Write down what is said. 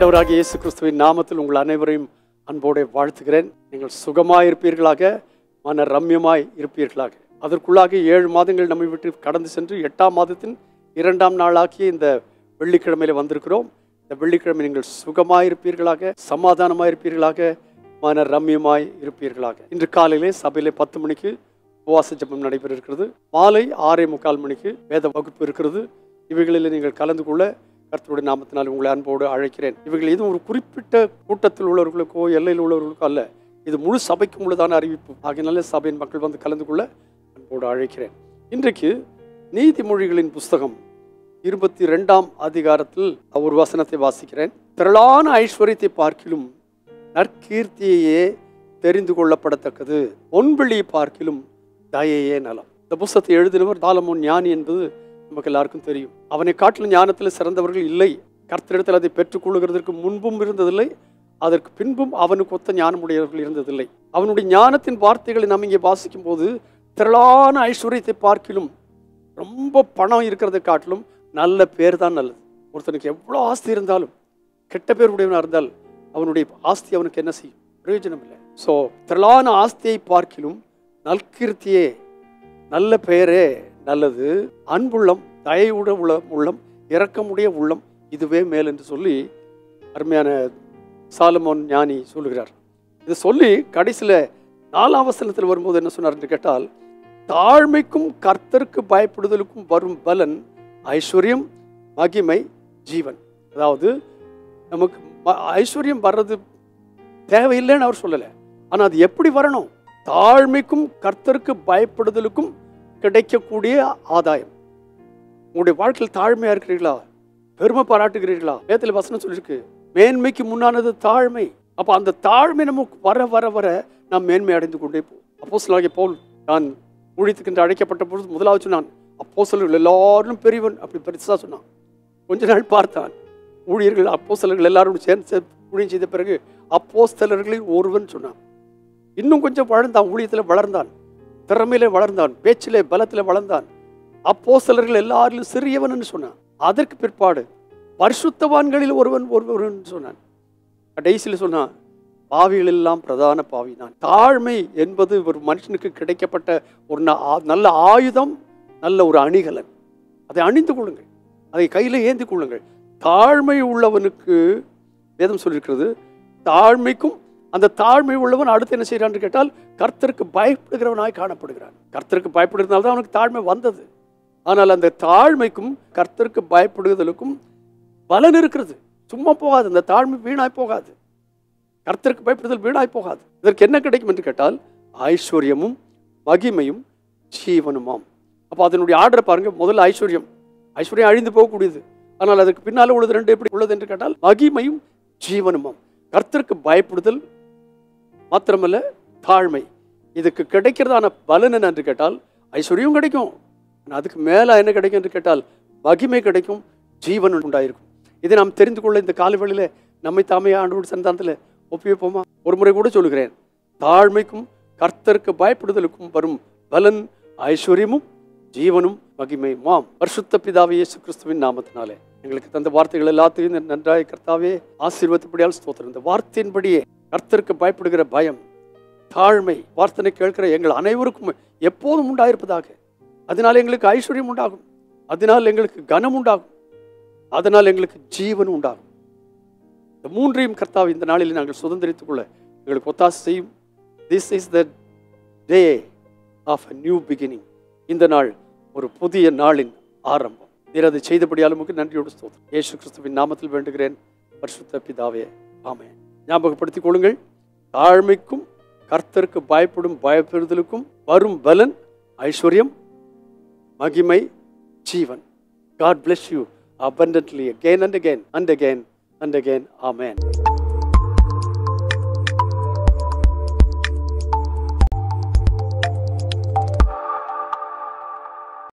ஆண்டவராகிய இயேசு கிறிஸ்துவின் நாமத்தில் உங்கள் அனைவரையும் அன்போடு வாழ்த்துகிறேன். நீங்கள் சுகமாய் இருப்பீர்களாக, மன ரம்யமாய் இருப்பீர்களாக. அதற்குள்ளாக 7 மாதங்கள் நம்மை விட்டு கடந்து சென்று 8ஆம் மாதத்தின் 2ஆம் நாளாகிய இந்த வெள்ளிக்கிழமையில வந்திருக்கிறோம். இந்த வெள்ளிக்கிழமை நீங்கள் சுகமாய் இருப்பீர்களாக, சமாதானமாய் இருப்பீர்களாக, மன ரம்யமாய் இருப்பீர்களாக. இன்று காலையிலே சபையிலே 10 மணிக்கு உபவாச ஜெபம் நடைபெற இருக்கிறது. மாலை 6:45 மணிக்கு வேத வகுப்பு இருக்கிறது. இவைகளில் நீங்கள் கலந்து கொள்ள கர்த்தருடைய நாமத்தினால் உங்களை அன்போடு அழைக்கிறேன். இவைகள் எதுவும் ஒரு குறிப்பிட்ட கூட்டத்தில் உள்ளவர்களுக்கோ எல்லையில் உள்ளவர்களுக்கோ அல்ல, இது முழு சபைக்கும் உள்ளதான அறிவிப்பு. ஆகையினால சபையின் மக்கள் வந்து கலந்து கொள்ள அன்போடு அழைக்கிறேன். இன்றைக்கு நீதிமொழிகளின் புஸ்தகம் 22ஆம் அதிகாரத்தில் ஒரு வசனத்தை வாசிக்கிறேன். திரளான ஐஸ்வர்யத்தை பார்க்கிலும் நற்கீர்த்தியையே தெரிந்து கொள்ளப்படத்தக்கது, பொன்வெளியை பார்க்கிலும் தயையே நலம். இந்த புஸ்தகத்தை எழுதினவர் சாலமோன் ஞானி என்பது நமக்கு எல்லாருக்கும் தெரியும். அவனை காட்டிலும் ஞானத்தில் சிறந்தவர்கள் இல்லை. கர்த்தரிடத்தில் அதை பெற்றுக்கொள்கிறதற்கு முன்பும் இருந்ததில்லை, அதற்கு பின்பும் அவனுக்கு ஒத்த ஞானமுடையவர்கள் இருந்ததில்லை. அவனுடைய ஞானத்தின் வார்த்தைகளை நாம் இங்கே வாசிக்கும் போது, திரளான ஐஸ்வர்யத்தை பார்க்கிலும், ரொம்ப பணம் இருக்கிறதை காட்டிலும் நல்ல பேர் தான் நல்லது. ஒருத்தனுக்கு எவ்வளோ ஆஸ்தி இருந்தாலும், கெட்ட பேர் உடையவனாக இருந்தால் அவனுடைய ஆஸ்தி அவனுக்கு என்ன செய்யும்? பிரயோஜனம் இல்லை. ஸோ திரளான ஆஸ்தியை பார்க்கிலும் நற்கீர்த்தியே, நல்ல பெயரே நல்லது. அன்புள்ளம், தயவுட உள்ளம், இரக்கமுடைய உள்ளம், இதுவே மேல் என்று சொல்லி அருமையான சாலமோன் ஞானி சொல்லுகிறார். இது சொல்லி கடைசியில் 4ஆம் வசனத்தில் வரும்போது என்ன சொன்னார் என்று கேட்டால், தாழ்மைக்கும் கர்த்தருக்கு பயப்படுதலுக்கும் வரும் பலன் ஐஸ்வர்யம், மகிமை, ஜீவன். அதாவது நமக்கு ஐஸ்வர்யம் வர்றது தேவையில்லைன்னு அவர் சொல்லலை, ஆனால் அது எப்படி வரணும்? தாழ்மைக்கும் கர்த்தருக்கு பயப்படுதலுக்கும் கிடைக்கக்கூடிய ஆதாயம். உங்களுடைய வாழ்க்கையில் தாழ்மையா இருக்கிறீர்களா? பெருமை பாராட்டுகிறீர்களா? வேதத்தில் வசனம் சொல்லியிருக்கு, மேன்மைக்கு முன்னானது தாழ்மை. அப்போ அந்த தாழ்மை நமக்கு வர வர வர நாம் மேன்மை அடைந்து கொண்டே போவோம். அப்போஸ்தலனாகிய பவுல் நான் ஊழியத்துக்கு அழைக்கப்பட்ட பொழுது முதலாவது சொன்னான், அப்போஸ்தலர்கள் எல்லாரும் பெரியவன், அப்படி பெருசா சொன்னான். கொஞ்ச நாள் பார்த்தான், ஊழியர்கள் அப்போஸ்தலர்கள் எல்லாரும் சேர்ந்து ஊழியம் செய்த பிறகு அப்போஸ்தலர்களில் ஒருவன் சொன்னான். இன்னும் கொஞ்சம் வளர்ந்தான், ஊழியத்தில் வளர்ந்தான், திறமையில வளர்ந்தான், பேச்சிலே பலத்திலே வளர்ந்தான். அப்போஸ்தலர்கள் எல்லாரிலும் சிறியவன் சொன்னான். அதற்கு பிற்பாடு பரிசுத்தவான்களில் ஒருவன் சொன்னான். கடைசியில் சொன்னான், பாவிகள் எல்லாம் பிரதான பாவி நான். தாழ்மை என்பது ஒரு மனுஷனுக்கு கிடைக்கப்பட்ட ஒரு நல்ல ஆயுதம், நல்ல ஒரு அணிகலன். அதை அணிந்து கொள்ளுங்கள், அதை கையில் ஏந்தி கொள்ளுங்கள். தாழ்மை உள்ளவனுக்கு வேதம் சொல்லியிருக்கிறது, தாழ்மைக்கும் அந்த தாழ்மை உள்ளவன் அடுத்து என்ன செய்யறான்னு கேட்டால், கர்த்தருக்கு பயப்படுகிறவனாய் காணப்படுகிறான். கர்த்தருக்கு பயப்படுகிறதுனால தான் அவனுக்கு தாழ்மை வந்தது. ஆனால் அந்த தாழ்மைக்கும் கர்த்தருக்கு பயப்படுதலுக்கும் பலன் இருக்கிறது. சும்மா போகாது, அந்த தாழ்மை வீணாய் போகாது, கர்த்தருக்கு பயப்படுதல் வீணாய் போகாது. இதற்கு என்ன கிடைக்கும் என்று கேட்டால், ஐஸ்வர்யமும் மகிமையும் ஜீவனுமாம். அப்போ அதனுடைய ஆர்டரை பாருங்க. முதல்ல ஐஸ்வர்யம் அழிந்து போகக்கூடியது, ஆனால் அதுக்கு பின்னால் உள்ளது ரெண்டு எப்படி உள்ளது என்று கேட்டால், மகிமையும் ஜீவனுமாம். கர்த்தருக்கு பயப்படுதல் மாத்திரமல்ல, தாழ்மை. இதுக்கு கிடைக்கிறதான பலன் என்ன என்று கேட்டால், ஐஸ்வர்யம் கிடைக்கும், அதுக்கு மேல என்ன கிடைக்கும் என்று கேட்டால், மகிமை கிடைக்கும், ஜீவன் உண்டாயிருக்கும். இதை நாம் தெரிந்து கொள்ள இந்த காலவெளியில நம்மை தாமே ஆண்டவருடைய சந்தானத்தில் ஒப்புவிப்போமா? ஒரு முறை கூட சொல்லுகிறேன், தாழ்மைக்கும் கர்த்தருக்கு பயப்படுதலுக்கும் வரும் பலன் ஐஸ்வர்யமும் ஜீவனும் மகிமையுமாம். பரிசுத்த பிதாவே இயேசு கிறிஸ்துவின் நாமத்தினாலே எங்களுக்கு தந்த வார்த்தைகள் எல்லாத்தையும் நன்றாய் கர்த்தாவே ஆசீர்வதிப்படியால் ஸ்தோத்திரம். இந்த வார்த்தையின்படியே கர்த்தருக்கு பயப்படுகிற பயம், தாழ்மை வார்த்தனை கேட்கிற எங்கள் அனைவருக்கும் எப்போதும் உண்டாயிருப்பதாக. அதனால் எங்களுக்கு ஐஸ்வர்யம் உண்டாகும், அதனால் எங்களுக்கு கனம் உண்டாகும், அதனால் எங்களுக்கு ஜீவன் உண்டாகும். இந்த மூன்றையும் கர்த்தாவை இந்த நாளில் நாங்கள் சுதந்திரித்துக் கொள்ள எங்களுக்கு ஒத்தாசை செய்யும். This is the day of a new beginning. இந்த நாள் ஒரு புதிய நாளின் ஆரம்பம். நீர் அதை செய்தபடியால் உமக்கு நன்றியோடு ஸ்தோத்திரம். இயேசு கிறிஸ்துவின் நாமத்தில் வேண்டுகிறேன், பரிசுத்த பிதாவே, ஆமென். ஞாபகப்படுத்திக் கொள்ளுங்கள், தாழ்மைக்கும் கர்த்தருக்கு பயப்படுதலுக்கும் வரும் பலன் ஐஸ்வர்யம், மகிமை, ஜீவன். God bless you abundantly again and again and again and again. Amen.